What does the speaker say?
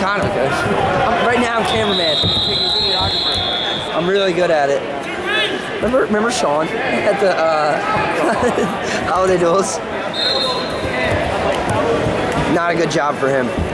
kind of good. Right now I'm cameraman. I'm really good at it. Remember Sean at the holiday duels? Not a good job for him.